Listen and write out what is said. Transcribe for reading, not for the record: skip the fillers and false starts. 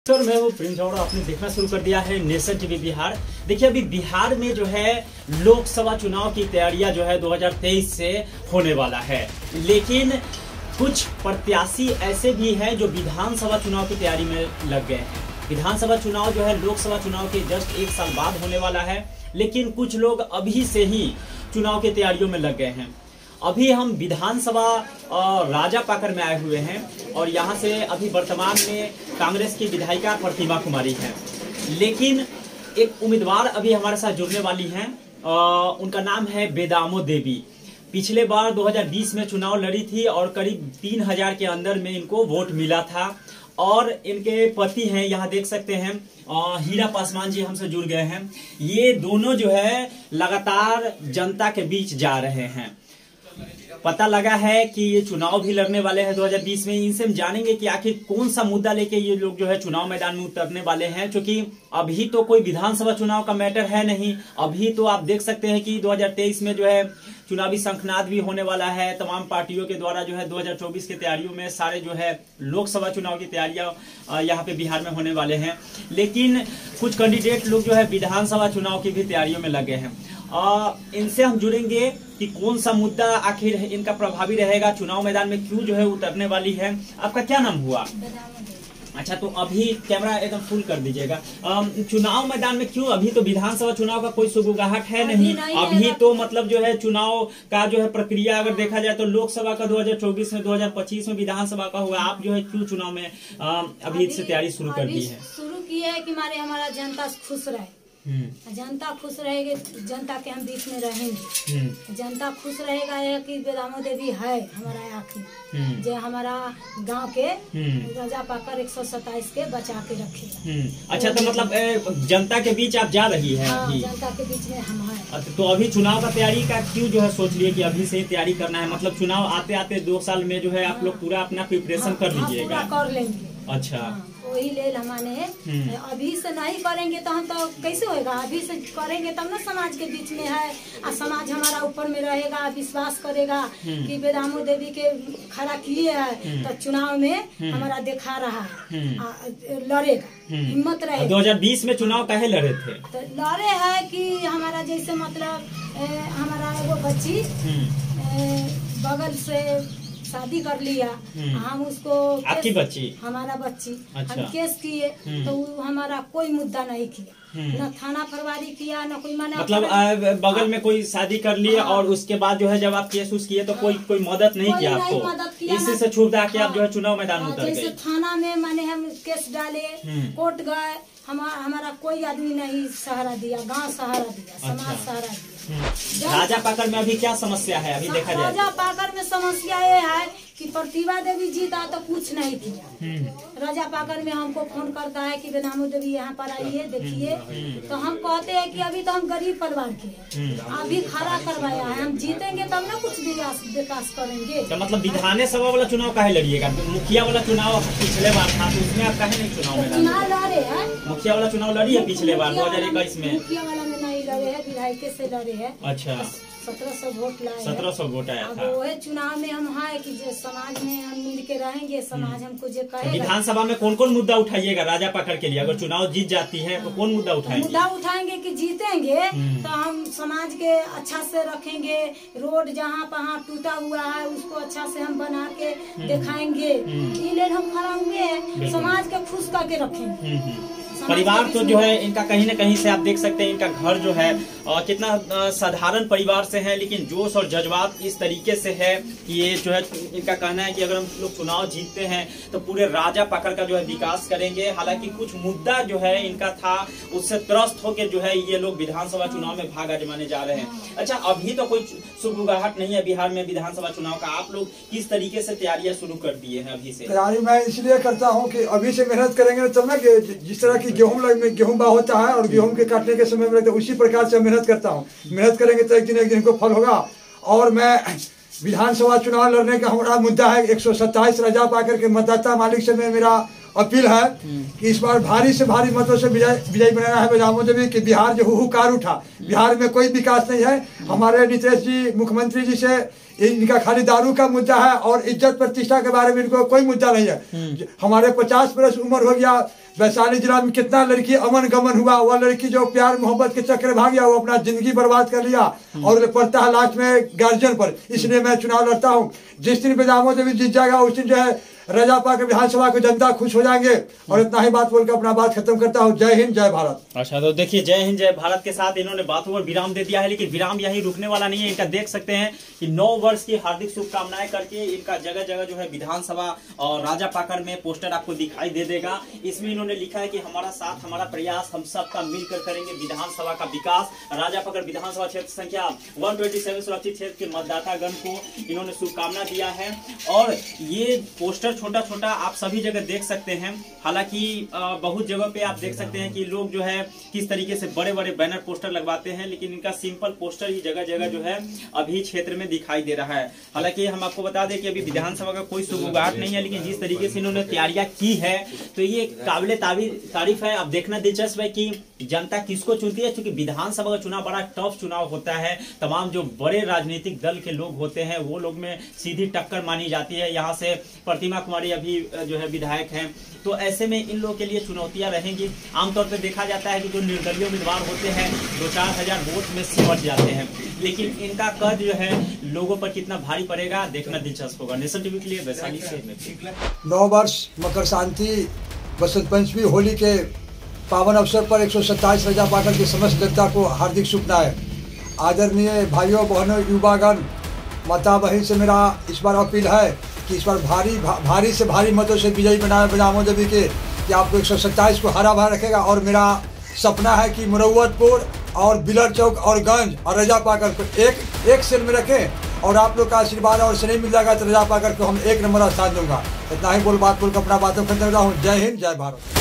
Sir मैं वो Prince और आपने देखना शुरू कर दिया है नेशन टीवी बिहार। देखिए अभी बिहार में जो है लोकसभा चुनाव की तैयारियां जो है 2023 से होने वाला है, लेकिन कुछ प्रत्याशी ऐसे भी हैं जो विधानसभा चुनाव की तैयारी में लग गए हैं। विधानसभा चुनाव जो है लोकसभा चुनाव के जस्ट 1 साल बाद होने वाला है, लेकिन कुछ लोग अभी से ही चुनाव की तैयारियों में लग गए हैं। अभी हम विधानसभा राजापाकर में आए हुए हैं और यहाँ से अभी वर्तमान में कांग्रेस की विधायिका प्रतिमा कुमारी हैं, लेकिन एक उम्मीदवार अभी हमारे साथ जुड़ने वाली हैं। उनका नाम है बेदामो देवी। पिछले बार 2020 में चुनाव लड़ी थी और करीब 3000 के अंदर में इनको वोट मिला था और इनके पति हैं, यहाँ देख सकते हैं हीरा पासवान जी हमसे जुड़ गए हैं। ये दोनों जो है लगातार जनता के बीच जा रहे हैं। पता लगा है कि ये चुनाव भी लड़ने वाले हैं 2020 में। इनसे हम जानेंगे कि आखिर कौन सा मुद्दा लेके ये लोग जो है चुनाव मैदान में उतरने वाले हैं, क्योंकि अभी तो कोई विधानसभा चुनाव का मैटर है नहीं। अभी तो आप देख सकते हैं कि 2023 में जो है चुनावी शंखनाद भी होने वाला है। तमाम पार्टियों के द्वारा जो है 2024 की तैयारियों में सारे जो है लोकसभा चुनाव की तैयारियां यहाँ पे बिहार में होने वाले हैं, लेकिन कुछ कैंडिडेट लोग जो है विधानसभा चुनाव की भी तैयारियों में लगे हैं। इनसे हम जुड़ेंगे कि कौन सा मुद्दा आखिर इनका प्रभावी रहेगा, चुनाव मैदान में क्यों जो है उतरने वाली है। आपका क्या नाम हुआ? अच्छा, तो अभी कैमरा एकदम फुल कर दीजिएगा। चुनाव मैदान में क्यों? अभी तो विधानसभा चुनाव का कोई सुगबुगाहट है नहीं। अभी तो मतलब जो है चुनाव का जो है प्रक्रिया अगर देखा जाए तो लोकसभा का 2024 में, 2025 में विधानसभा का हुआ। आप जो है क्यों चुनाव में अभी से तैयारी शुरू कर दी है? शुरू की है कि हमारा जनता खुश रहे। जनता खुश रहेगी, जनता के हम बीच में रहेंगे। जनता खुश रहेगा है कि बेदामो देवी है हमारा आखिर जो हमारा गांव के राजापाकर 127 के बचा के रखेगा। अच्छा, तो मतलब जनता के बीच आप जा रही है? हाँ, जनता के बीच में हम हैं। तो अभी चुनाव का तैयारी का क्यों जो है सोच लिए कि अभी से तैयारी करना है? मतलब चुनाव आते आते 2 साल में जो है आप लोग पूरा अपना प्रिपरेशन कर लीजिएगा? कर लेंगे। अच्छा, वही ले हमारे अभी से नहीं करेंगे तो हम तो कैसे होगा? अभी से करेंगे तब ना समाज के बीच में है और समाज हमारा ऊपर में रहेगा, विश्वास करेगा कि बेदामो देवी के खड़ा किए है तो चुनाव में हमारा दिखा रहा है, लड़ेगा, हिम्मत रहेगा। 2020 में चुनाव काहे लड़े थे? तो लड़े है कि हमारा जैसे मतलब हमारा वो बच्ची बगल से शादी कर लिया, हम उसको आपकी बच्ची? हमारा बच्ची। अच्छा। हम केस किए तो हमारा कोई मुद्दा नहीं किया, न थाना फरवारी किया, न कोई माना। मतलब बगल में कोई शादी कर लिया और उसके बाद जो है जब आप केस उस किए तो कोई मदद नहीं किया आपको? इसी से छूट के आप जो है चुनाव मैदान में उतर गए। जैसे थाना में माने हम केस डाले, कोर्ट गए, हमारा कोई आदमी नहीं सहारा दिया, गांव सहारा दिया, समाज सहारा दिया। राजापाकर में अभी क्या समस्या है अभी देखा जाए? राजापाकर में समस्या ये है कि प्रतिभा देवी जीता तो कुछ नहीं किया। राजापाकर में हमको फोन करता है कि बेदामो देवी यहाँ पर आइए देखिए, तो हम कहते हैं कि अभी तो हम गरीब परिवार के हैं, अभी खड़ा करवाया है, हम जीतेंगे तब ना कुछ विकास करेंगे। तो मतलब विधानसभा वाला चुनाव काहे लड़िएगा? मुखिया वाला चुनाव पिछले बार था तो उसमें आप काहे नहीं चुनाव लड़े हैं? मुखिया वाला चुनाव लड़ी है पिछले बार 2021 में। मुखिया वाला में नहीं लड़े है, विधायक से लड़े है। अच्छा, 1700 वोट लाए। 1700 वोट आया था। वो चुनाव में हम है कि जो समाज में हम मिल के रहेंगे, समाज हमको जो कहेगा। विधानसभा में कौन कौन मुद्दा उठाइएगा राजापाकर के लिए? अगर चुनाव जीत जाती है तो कौन मुद्दा उठाएंगे? मुद्दा उठाएंगे कि जीतेंगे तो हम समाज के अच्छा से रखेंगे। रोड जहाँ पहाँ टूटा हुआ है उसको अच्छा से हम बना के दिखाएंगे। ये हम खड़ा हुए समाज के खुश करके रखेंगे। परिवार तो जो है इनका कहीं न कहीं से आप देख सकते हैं, इनका घर जो है कितना साधारण परिवार से है, लेकिन जोश और जज्बात इस तरीके से है कि ये जो है इनका कहना है कि अगर हम लोग चुनाव जीतते हैं तो पूरे राजापाकर का जो है विकास करेंगे। हालांकि कुछ मुद्दा जो है इनका था उससे त्रस्त होकर जो है ये लोग विधानसभा चुनाव में भाग आजमाने जा रहे हैं। अच्छा, अभी तो कोई सुगबुगाहट नहीं है बिहार में विधानसभा चुनाव का। आप लोग किस तरीके से तैयारियां शुरू कर दिए हैं अभी से? तैयारी मैं इसलिए करता हूँ कि अभी से मेहनत करेंगे तब ना, जिस तरह की गेहूं बा होता है और गेहूं के काटने के समय में लगता है, उसी प्रकार से मेहनत करता हूं। मेहनत करेंगे तो एक दिन इनको फल होगा। और मैं विधानसभा चुनाव लड़ने का हमारा मुद्दा है 127 राजापाकर के मतदाता मालिक से मेरा अपील है कि इस बार भारी से भारी मतों से विजयी बनाना है बेदामो देवी कि बिहार जो हुहुकार उठा, बिहार में कोई विकास नहीं है। हमारे नीतीश जी मुख्यमंत्री जी से इनका खाली दारू का मुद्दा है और इज्जत प्रतिष्ठा के बारे में इनको कोई मुद्दा नहीं है। हमारे 50 वर्ष उम्र हो गया, वैशाली जिला में कितना लड़की अमन गमन हुआ, वह लड़की जो प्यार मोहब्बत के चक्कर भाग गया वो अपना जिंदगी बर्बाद कर लिया और पड़ता है लास्ट में गार्जियन पर। इसलिए मैं चुनाव लड़ता हूँ। जिस दिन बेदामो देवी जीत जाएगा उस दिन जो है रजापा के विधानसभा को जनता खुश हो जाएंगे। और इतना ही बात बोलकर अपना बात खत्म करता हूँ। जय हिंद जय भारत। अच्छा, तो देखिए जय हिंद जय भारत के साथ इन्होंने बातों पर विराम दे दिया है, लेकिन विराम यही रुकने वाला नहीं है। इनका देख सकते हैं कि 9 वर्ष की हार्दिक शुभकामनाएं करके इनका जगह जगह जो है विधानसभा और राजा पाकर में पोस्टर आपको दिखाई दे देगा। इसमें इन्होंने लिखा है कि हमारा साथ हमारा प्रयास, हम सबका मिलकर करेंगे विधानसभा का विकास। राजा पाकर विधानसभा क्षेत्र संख्या 127 सुरक्षित क्षेत्र के मतदातागण को इन्होंने शुभकामना दिया है। और ये पोस्टर छोटा छोटा आप सभी जगह देख सकते हैं। हालांकि बहुत जगह पे आप देख सकते हैं कि लोग जो है किस तरीके से बड़े बड़े बैनर पोस्टर लगवाते हैं, लेकिन इनका सिंपल पोस्टर ही जगह जगह जो है अभी क्षेत्र में दिखाई दे रहा है। हालांकि हम आपको बता दें कि अभी विधानसभा का कोई शुरुआत नहीं है, लेकिन जिस तरीके से इन्होंने तैयारियां की है तो ये काबिले तारीफ है। अब देखना दिलचस्प है कि जनता किसको चुनती है, क्योंकि विधानसभा का चुनाव बड़ा टफ चुनाव होता है। तमाम जो बड़े राजनीतिक दल के लोग होते हैं वो लोग में सीधी टक्कर मानी जाती है। यहाँ से प्रतिमा कुमारी अभी जो है विधायक हैं, तो ऐसे में इन लोगों के लिए चुनौतियां रहेंगी। आमतौर पर देखा जाता है कि जो निर्दलीय उम्मीदवार होते हैं 2-4 हजार वोट में सिमट जाते हैं, लेकिन इनका कद जो है लोगों पर कितना भारी पड़ेगा देखना दिलचस्प होगा। नेशन टीवी के लिए वैशाली से 9 वर्ष मकर शांति, बसंत पंचमी, होली के पावन अवसर पर 127 रजा पाकर की समस्त जनता को हार्दिक शुभकामनाएं। आदरणीय भाइयों बहनों युवागण, माता बहन से मेरा इस बार अपील है कि इस बार भारी से भारी मतों से विजयी बनाए बेदामो देवी के, कि आपको 127 को हरा भरा रखेगा। और मेरा सपना है कि मुरव्वतपुर और बिलर चौक और गंज और रजा पाकर को एक सेल में रखें और आप लोग का आशीर्वाद और स्नेह मिल जाएगा तो रजा पाकर को हम 1 नंबर स्थान दूंगा। इतना ही बात बोलकर अपना बातों खत्म कर रहा हूँ। जय हिंद जय भारत।